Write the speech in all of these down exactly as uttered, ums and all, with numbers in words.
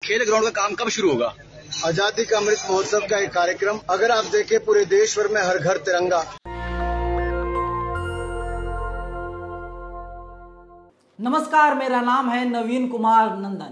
खेल ग्राउंड का काम कब शुरू होगा? आजादी का अमृत महोत्सव का एक कार्यक्रम अगर आप देखें पूरे देश भर में हर घर तिरंगा। नमस्कार, मेरा नाम है नवीन कुमार नंदन।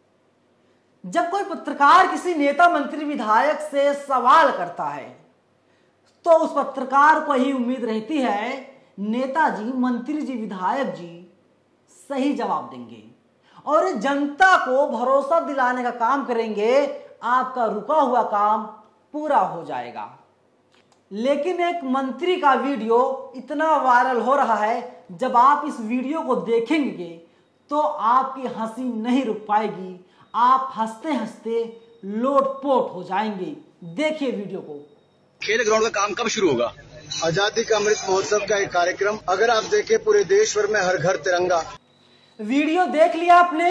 जब कोई पत्रकार किसी नेता, मंत्री, विधायक से सवाल करता है तो उस पत्रकार को यही उम्मीद रहती है नेताजी, मंत्री जी, विधायक जी सही जवाब देंगे और जनता को भरोसा दिलाने का काम करेंगे, आपका रुका हुआ काम पूरा हो जाएगा। लेकिन एक मंत्री का वीडियो इतना वायरल हो रहा है, जब आप इस वीडियो को देखेंगे तो आपकी हंसी नहीं रुक पाएगी, आप हंसते हंसते लोटपोट हो जाएंगे। देखिए वीडियो को। खेल ग्राउंड का काम कब शुरू होगा? आजादी का अमृत महोत्सव का एक कार्यक्रम अगर आप देखें पूरे देश भर में हर घर तिरंगा। वीडियो देख लिया आपने?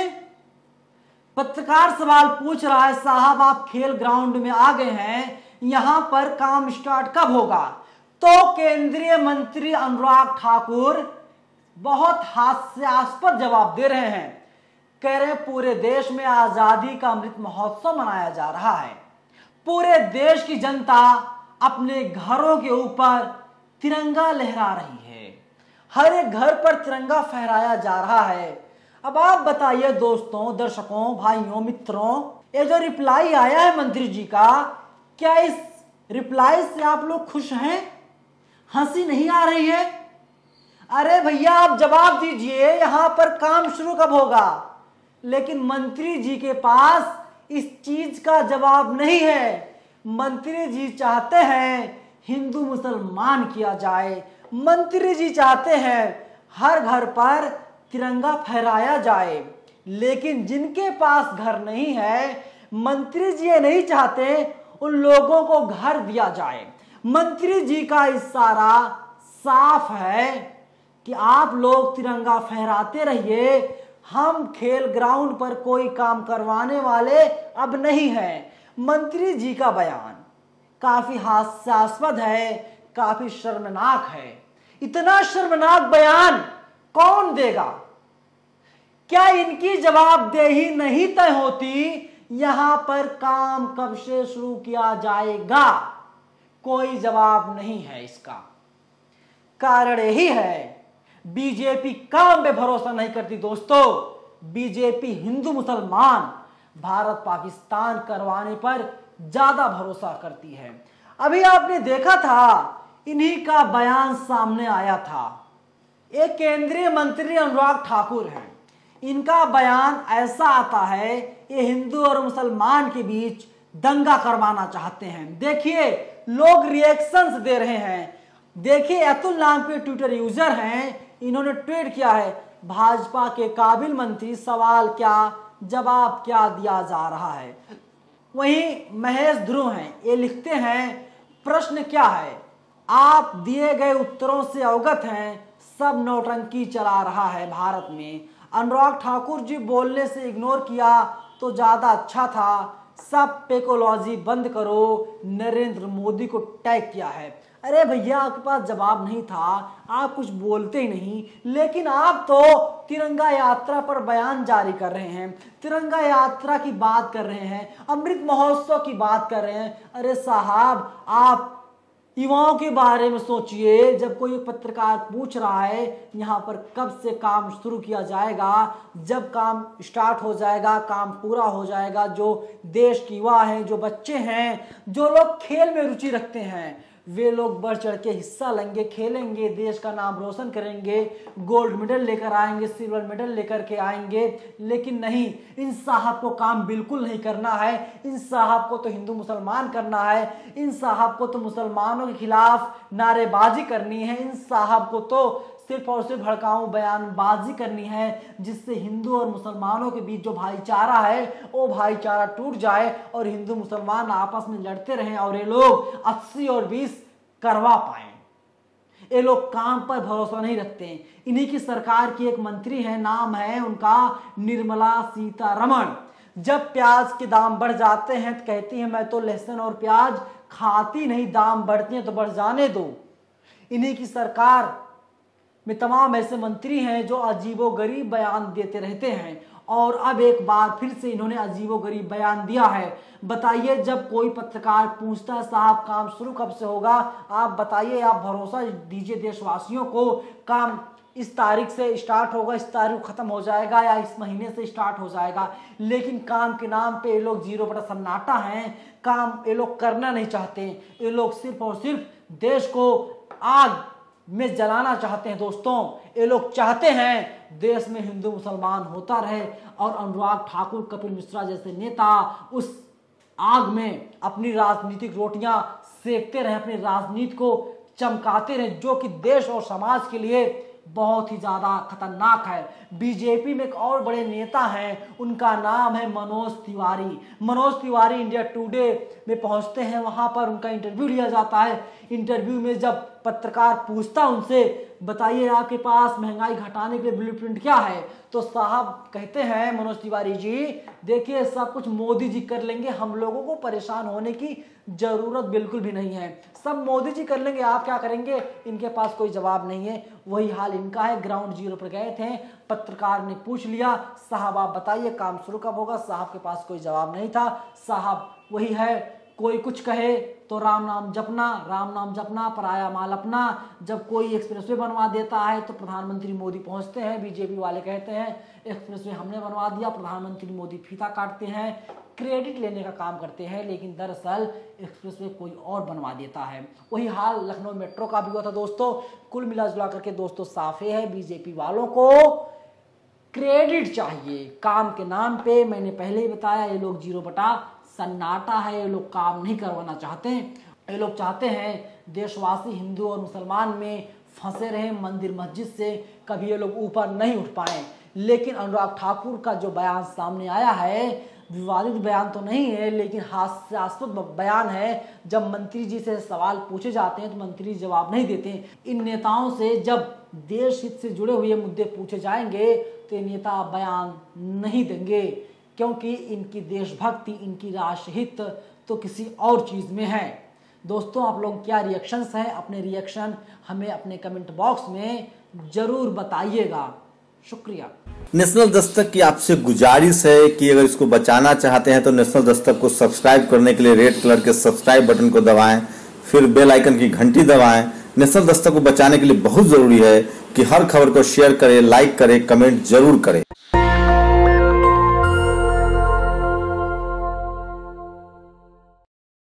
पत्रकार सवाल पूछ रहा है, साहब आप खेल ग्राउंड में आ गए हैं, यहां पर काम स्टार्ट कब होगा? तो केंद्रीय मंत्री अनुराग ठाकुर बहुत हास्यास्पद जवाब दे रहे हैं। कह रहे पूरे देश में आजादी का अमृत महोत्सव मनाया जा रहा है, पूरे देश की जनता अपने घरों के ऊपर तिरंगा लहरा रही है, हर एक घर पर तिरंगा फहराया जा रहा है। अब आप बताइए दोस्तों, दर्शकों, भाइयों, मित्रों, ये जो रिप्लाई आया है मंत्री जी का, क्या इस रिप्लाई से आप लोग खुश हैं? हंसी नहीं आ रही है? अरे भैया आप जवाब दीजिए, यहां पर काम शुरू कब होगा? लेकिन मंत्री जी के पास इस चीज का जवाब नहीं है। मंत्री जी चाहते हैं हिंदू मुसलमान किया जाए, मंत्री जी चाहते हैं हर घर पर तिरंगा फहराया जाए, लेकिन जिनके पास घर नहीं है, मंत्री जी ये नहीं चाहते उन लोगों को घर दिया जाए। मंत्री जी का इशारा साफ है कि आप लोग तिरंगा फहराते रहिए, हम खेल ग्राउंड पर कोई काम करवाने वाले अब नहीं हैं। मंत्री जी का बयान काफी हास्यास्पद है, काफी शर्मनाक है। इतना शर्मनाक बयान कौन देगा? क्या इनकी जवाबदेही नहीं तय होती यहां पर काम कब से शुरू किया जाएगा? कोई जवाब नहीं है इसका। कारण यही है बीजेपी काम पे भरोसा नहीं करती दोस्तों। बीजेपी हिंदू मुसलमान, भारत पाकिस्तान करवाने पर ज्यादा भरोसा करती है। अभी आपने देखा था, इन्हीं का बयान सामने आया था। एक केंद्रीय मंत्री अनुराग ठाकुर हैं, इनका बयान ऐसा आता है ये हिंदू और मुसलमान के बीच दंगा करवाना चाहते हैं। देखिए लोग रिएक्शंस दे रहे हैं। देखिए अतुल नाम के ट्विटर यूजर हैं, इन्होंने ट्वीट किया है, भाजपा के काबिल मंत्री, सवाल क्या जवाब क्या दिया जा रहा है। वहीं महेश ध्रुव हैं, ये लिखते हैं, प्रश्न क्या है? आप दिए गए उत्तरों से अवगत हैं, सब नौटंकी चला रहा है भारत में। अनुराग ठाकुर जी बोलने से इग्नोर किया तो ज्यादा अच्छा था, सब पेकोलॉजी बंद करो, नरेंद्र मोदी को टैग किया है। अरे भैया आपके पास जवाब नहीं था, आप कुछ बोलते ही नहीं, लेकिन आप तो तिरंगा यात्रा पर बयान जारी कर रहे हैं, तिरंगा यात्रा की बात कर रहे हैं, अमृत महोत्सव की बात कर रहे हैं। अरे साहब आप युवाओं के बारे में सोचिए। जब कोई पत्रकार पूछ रहा है यहाँ पर कब से काम शुरू किया जाएगा, जब काम स्टार्ट हो जाएगा, काम पूरा हो जाएगा, जो देश के युवा हैं, जो बच्चे हैं, जो लोग खेल में रुचि रखते हैं, वे लोग बढ़ चढ़ के हिस्सा लेंगे, खेलेंगे, देश का नाम रोशन करेंगे, गोल्ड मेडल लेकर आएंगे, सिल्वर मेडल लेकर के आएंगे। लेकिन नहीं, इन साहब को काम बिल्कुल नहीं करना है। इन साहब को तो हिंदू मुसलमान करना है, इन साहब को तो मुसलमानों के खिलाफ नारेबाजी करनी है, इन साहब को तो सिर्फ और सिर्फ भड़काऊ बयानबाजी करनी है, जिससे हिंदू और मुसलमानों के बीच जो भाईचारा है वो भाईचारा टूट जाए और हिंदू मुसलमान आपस में लड़ते रहें और ये लोग अस्सी और बीस करवा पाए। ये लोग काम पर भरोसा नहीं रखते। इन्हीं की सरकार की एक मंत्री है, नाम है उनका निर्मला सीतारमण। जब प्याज के दाम बढ़ जाते हैं तो कहती है मैं तो लहसुन और प्याज खाती नहीं, दाम बढ़ते हैं तो बढ़ जाने दो। इन्हीं की सरकार में तमाम ऐसे मंत्री हैं जो अजीबोगरीब बयान देते रहते हैं और अब एक बार फिर से इन्होंने अजीबोगरीब बयान दिया है। बताइए, जब कोई पत्रकार पूछता है साहब काम शुरू कब से होगा, आप बताइए, आप भरोसा दीजिए देशवासियों को, काम इस तारीख से स्टार्ट होगा, इस तारीख खत्म हो जाएगा या इस महीने से स्टार्ट हो जाएगा। लेकिन काम के नाम पे ये लोग जीरो बटा सन्नाटा हैं, काम ये लोग करना नहीं चाहते। ये लोग सिर्फ और सिर्फ देश को आग में जलाना चाहते हैं। दोस्तों, ये लोग चाहते हैं देश में हिंदू मुसलमान होता रहे और अनुराग ठाकुर, कपिल मिश्रा जैसे नेता उस आग में अपनी राजनीतिक रोटियां सेकते रहे, अपनी राजनीति को चमकाते रहे, जो कि देश और समाज के लिए बहुत ही ज्यादा खतरनाक है। बीजेपी में एक और बड़े नेता हैं, उनका नाम है मनोज तिवारी। मनोज तिवारी इंडिया टुडे में पहुंचते हैं, वहां पर उनका इंटरव्यू लिया जाता है। इंटरव्यू में जब पत्रकार पूछता उनसे, बताइए आपके पास महंगाई घटाने के लिए ब्लूप्रिंट क्या है, तो साहब कहते हैं मनोज तिवारी जी, देखिए सब कुछ मोदी जी कर लेंगे, हम लोगों को परेशान होने की जरूरत बिल्कुल भी नहीं है, सब मोदी जी कर लेंगे, आप क्या करेंगे, इनके पास कोई जवाब नहीं है। वही हाल इनका है। ग्राउंड जीरो पर गए थे, पत्रकार ने पूछ लिया, साहब आप बताइए काम शुरू कब होगा, साहब के पास कोई जवाब नहीं था। साहब वही है, कोई कुछ कहे तो राम नाम जपना, राम नाम जपना, पराया माल अपना। जब कोई एक्सप्रेसवे बनवा देता है तो प्रधानमंत्री मोदी पहुंचते हैं, बीजेपी वाले कहते हैं एक्सप्रेसवे हमने बनवा दिया, प्रधानमंत्री मोदी फीता काटते हैं, क्रेडिट लेने का काम करते हैं, लेकिन दरअसल एक्सप्रेसवे कोई और बनवा देता है। वही हाल लखनऊ मेट्रो का भी हुआ था। दोस्तों, कुल मिला जुला करके दोस्तों साफ है, बीजेपी वालों को क्रेडिट चाहिए काम के नाम पे। मैंने पहले ही बताया, ये लोग जीरो बटा सन्नाटा है, ये लोग काम नहीं करवाना चाहते। ये लोग चाहते हैं देशवासी हिंदू और मुसलमान में फंसे रहे, मंदिर मस्जिद से कभी ये लोग ऊपर नहीं उठ पाए। लेकिन अनुराग ठाकुर का जो बयान सामने आया है, विवादित बयान तो नहीं है लेकिन हास्यास्पद बयान है। जब मंत्री जी से सवाल पूछे जाते हैं तो मंत्री जवाब नहीं देते। इन नेताओं से जब देश हित से जुड़े हुए मुद्दे पूछे जाएंगे तो ये नेता बयान नहीं देंगे, क्योंकि इनकी देशभक्ति, इनकी राष्ट्रहित तो किसी और चीज में है। दोस्तों, आप लोग क्या रिएक्शंस हैं, अपने रिएक्शन हमें अपने कमेंट बॉक्स में जरूर बताइएगा। शुक्रिया। नेशनल दस्तक की आपसे गुजारिश है कि अगर इसको बचाना चाहते हैं तो नेशनल दस्तक को सब्सक्राइब करने के लिए रेड कलर के सब्सक्राइब बटन को दबाएं, फिर बेल आइकन की घंटी दबाएं। नेशनल दस्तक को बचाने के लिए बहुत जरूरी है कि हर खबर को शेयर करें, लाइक करें, कमेंट जरूर करें।